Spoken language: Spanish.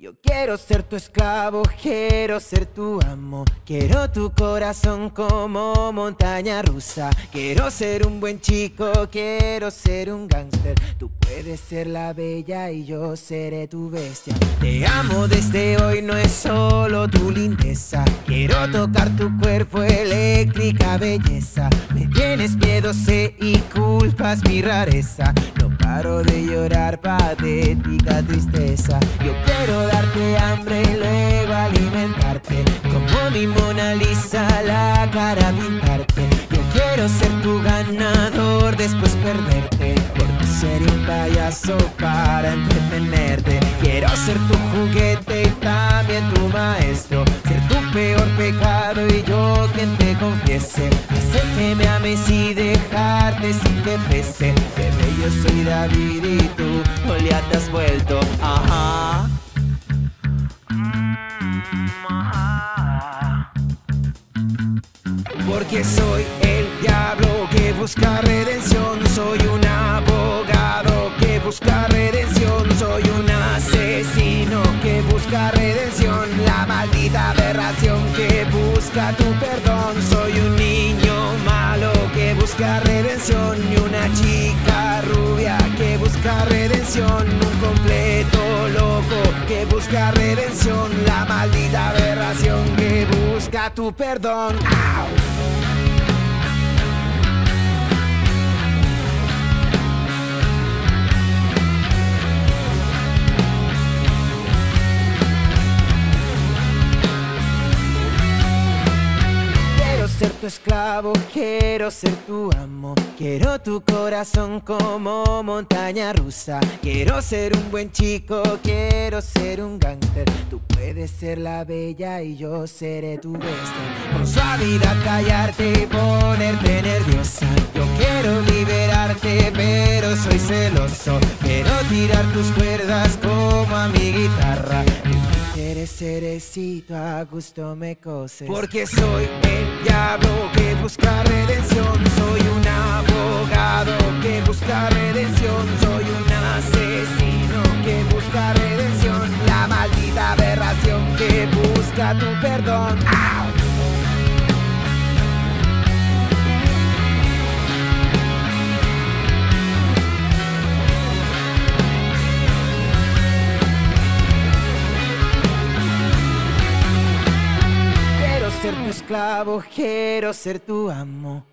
Yo quiero ser tu esclavo, quiero ser tu amo. Quiero tu corazón como montaña rusa. Quiero ser un buen chico, quiero ser un gángster. Tú puedes ser la bella y yo seré tu bestia. Te amo desde hoy, no es solo tu lindeza. Quiero tocar tu cuerpo, eléctrica belleza. Me tienes miedo, sé, y culpas mi rareza. No paro de llorar, patética tristeza. Yo quiero darte hambre y luego alimentarte. Como mi Mona Lisa, la cara pintarte. Yo quiero ser tu ganador, después perderte. Porque seré un payaso para entretenerte. Quiero ser tu juguete y también tu maestro. Ser tu peor pecado y yo quien te confiese. Hacer que me ames y dejarte sin que pese. Bebé, yo soy David y tú Goliat has vuelto. Ajá. Porque soy el diablo que busca redención. Soy un abogado que busca redención. Soy un asesino que busca redención. La maldita aberración que busca tu perdón. Soy un niño malo que busca redención. Y una chica rubia que busca redención. Un completo loco que busca redención. La maldita aberración que busca tu perdón. ¡Au! Ser tu esclavo, quiero ser tu amo. Quiero tu corazón como montaña rusa. Quiero ser un buen chico, quiero ser un gángster. Tú puedes ser la bella y yo seré tu bestia. Con suavidad callarte y ponerte nerviosa. Yo quiero liberarte pero soy celoso. Quiero tirar tus cuerdas como a mi guitarra. Eres cerecito, a gusto me coses. Porque soy el diablo que busca redención. Soy un abogado que busca redención. Soy un asesino que busca redención. La maldita aberración que busca tu perdón. ¡Au! Ser tu esclavo, quiero ser tu amo.